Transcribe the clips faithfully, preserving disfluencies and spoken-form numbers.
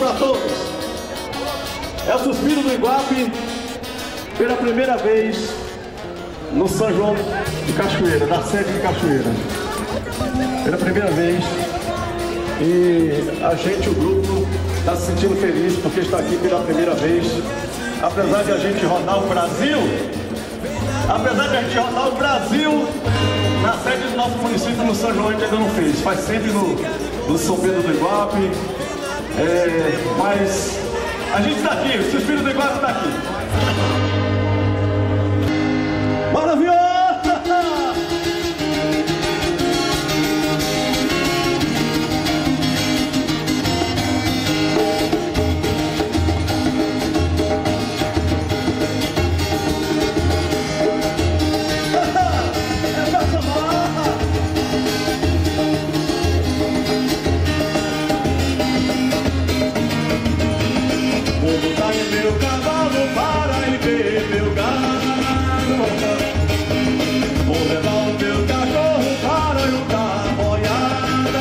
para todos. É o Suspiro do Iguape pela primeira vez no São João de Cachoeira, da sede de Cachoeira. Pela primeira vez. E a gente, o grupo, está se sentindo feliz porque está aqui pela primeira vez. Apesar de a gente rodar o Brasil, apesar de a gente rodar o Brasil, na sede do nosso município, no São João, a gente ainda não fez. Faz sempre no, no São Pedro do Iguape. É, mas a gente está aqui, o Suspiro do Iguape está aqui. Maravilhoso! Meu cavalo para e ver meu gado. Vou levar o meu cachorro para juntar boiada.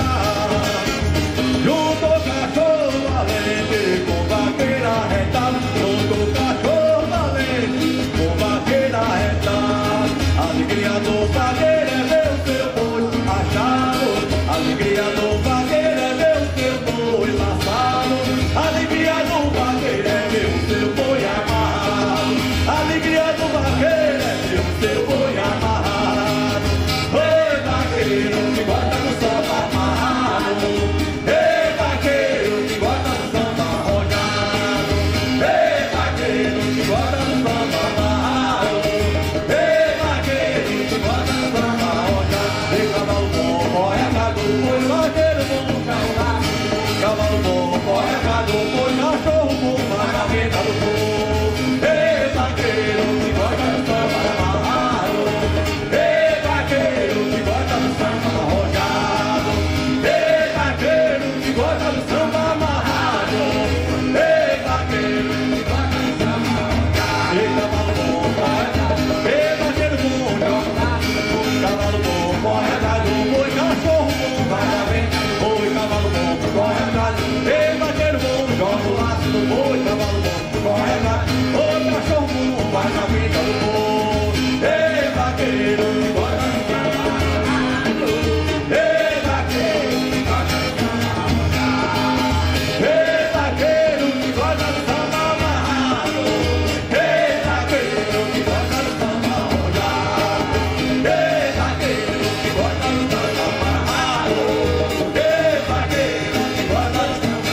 Junto o cachorro valente com vaqueira retada. Junto o cachorro valente com vaqueira retada. Alegria do vaqueiro é ver o seu boi achado. Alegria do vaqueiro é ver o seu boi laçado. Alegria do vaqueiro é ver o seu boi amarrado. Alegria do vaqueiro é ver o seu boi amarrado. Oi, vaqueiro que gosta do samba amarrado. Ei, vaqueiro que gosta do samba arrojado. Ei, vaqueiro que gosta do samba amarrado. Ei, vaqueiro que gosta do samba arrojado. Ei, cavalo bom, corre a cadu, foi vaqueiro bom, cavalo. Cavalo bom, corre a cadu, foi cachorro bom, vai na venda do povo. Ei, vaqueiro que gosta do samba amarrado. Ei, vaqueiro que gosta do samba arrojado. Ei, vaqueiro que gosta do samba amarrado. Ei, vaqueiro que gosta do samba arrojado. Ei, cavalo bom, corre a cadu. Ei, vaqueiro bom, cavalo bom, corre a cadu, foi cachorro bom, vai na venda. Oi, cavalo bom, corre a cadu. Ei, vaqueiro bom, joga o laço do boi, cavalo bom, corre a cadu. Oi, cachorro bom, vai na vida do boi. Ei, vaqueiro, que gosta do samba amarrado. Ei, vaqueiro, que gosta do samba arrojado. Ei, vaqueiro, que gosta do samba amarrado. Ei, vaqueiro, que gosta do samba arrojado. Ei, vaqueiro, que gosta do samba amarrado. Ei, vaqueiro, que gosta do samba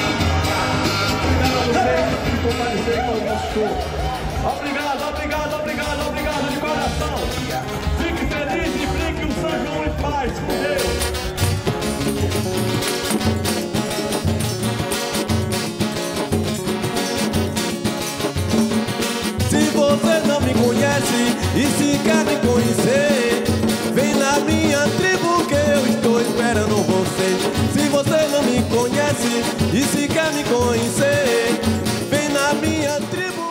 amarrado. Comparecer com o nosso show. Obrigado, obrigado, obrigado, obrigado de coração. Fique feliz e brinque o São João em paz com Deus. Se você não me conhece e se quer me conhecer, vem na minha tribo que eu estou esperando você. Se você não me conhece e se quer me conhecer, vem na minha tribo.